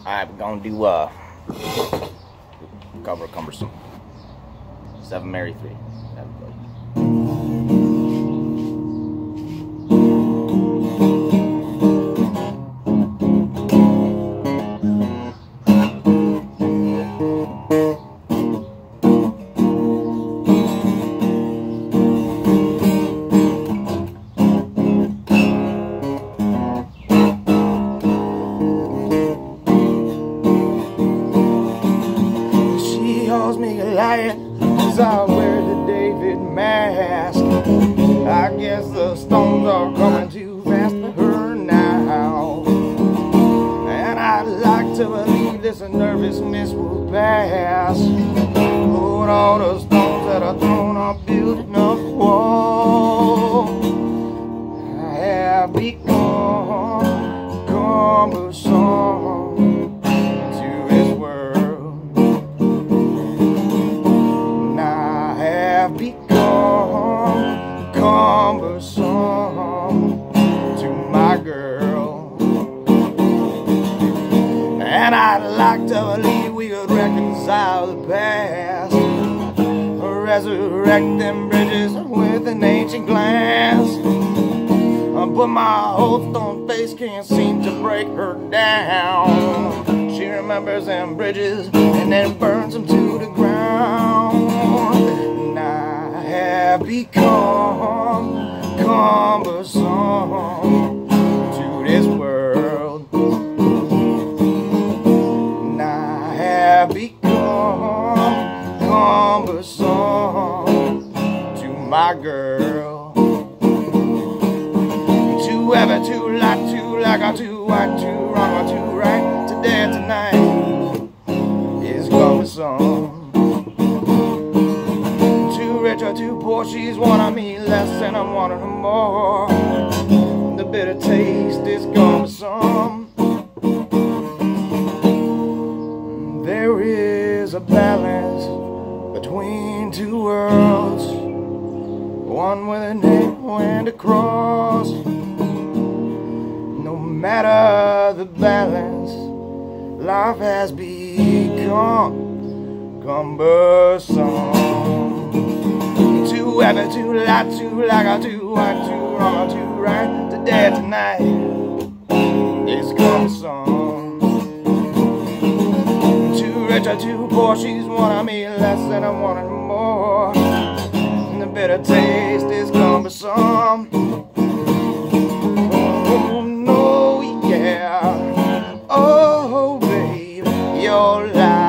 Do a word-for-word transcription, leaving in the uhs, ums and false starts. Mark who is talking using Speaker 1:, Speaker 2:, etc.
Speaker 1: Alright, we're gonna do uh cover cumbersome. Seven Mary three.
Speaker 2: Calls me a liar as I wear the David mask. I guess the stones are coming too fast for her now, and I'd like to believe this nervousness will pass. Lord, all the stones that are thrown are building up a wall. I have become cumbersome have become cumbersome to my girl, and I'd like to believe we could reconcile the past, resurrect them bridges with an ancient glance, but my old stone face can't seem to break her down. She remembers them bridges and then burns them to the ground. Have become cumbersome to this world, and I have become cumbersome to my girl. Too ever, too light, too like, or too white, too wrong, or too right. Today and tonight is cumbersome. Or too poor, she's wanting me less and I'm wanting her more. The bitter taste is cumbersome. There is a balance between two worlds, one with an arrow and a cross. No matter the balance, life has become cumbersome. Too heavy, too light, too like, or too white, too wrong, or too right. Today, tonight is cumbersome. Too rich or too poor, she's wanting me less and I'm wanting more. And the bitter taste is cumbersome. Oh no, yeah. Oh babe, your life